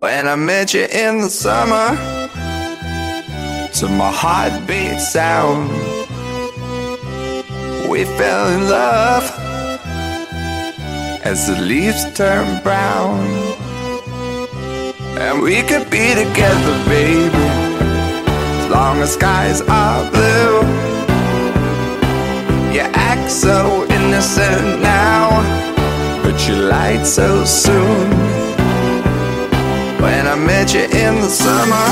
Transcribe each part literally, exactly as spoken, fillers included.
When I met you in the summer, to my heartbeat sound, we fell in love as the leaves turn brown. And we could be together, baby, as long as skies are blue. You act so innocent now, but you lied so soon. When I met you in the summer,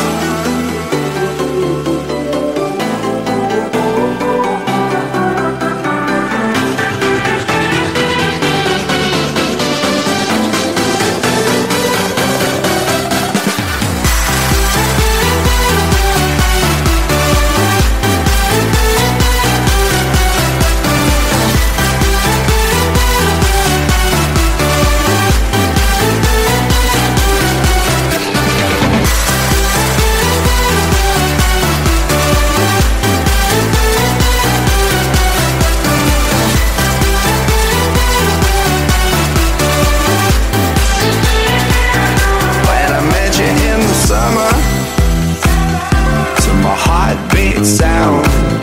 heartbeat sound,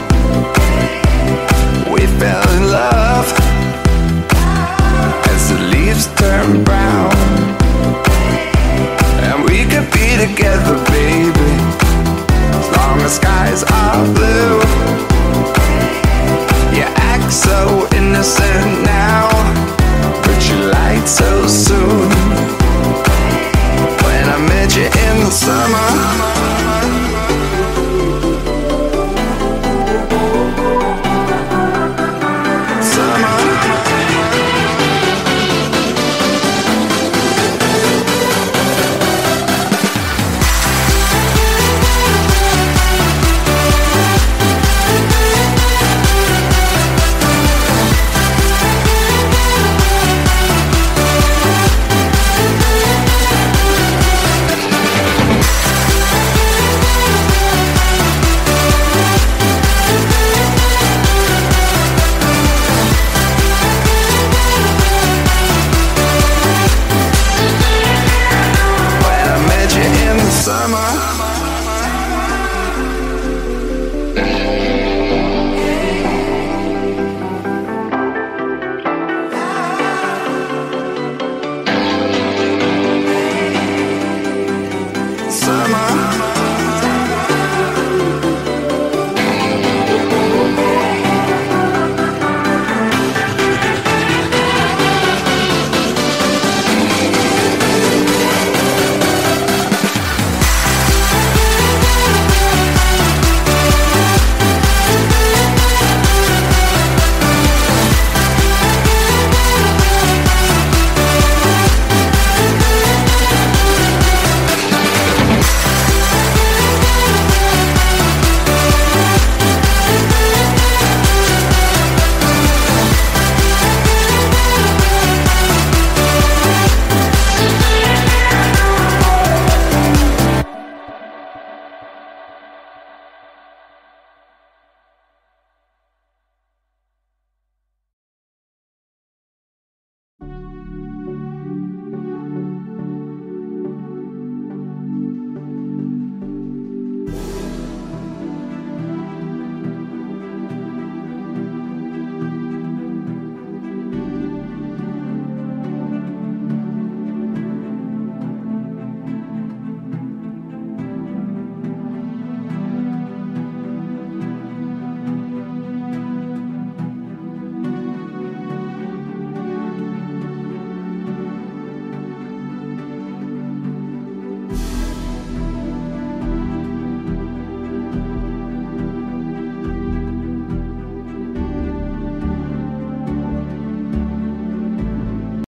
we fell in love as the leaves turn brown. And we could be together, baby, as long as skies are blue. You act so innocent now, but you lied so soon.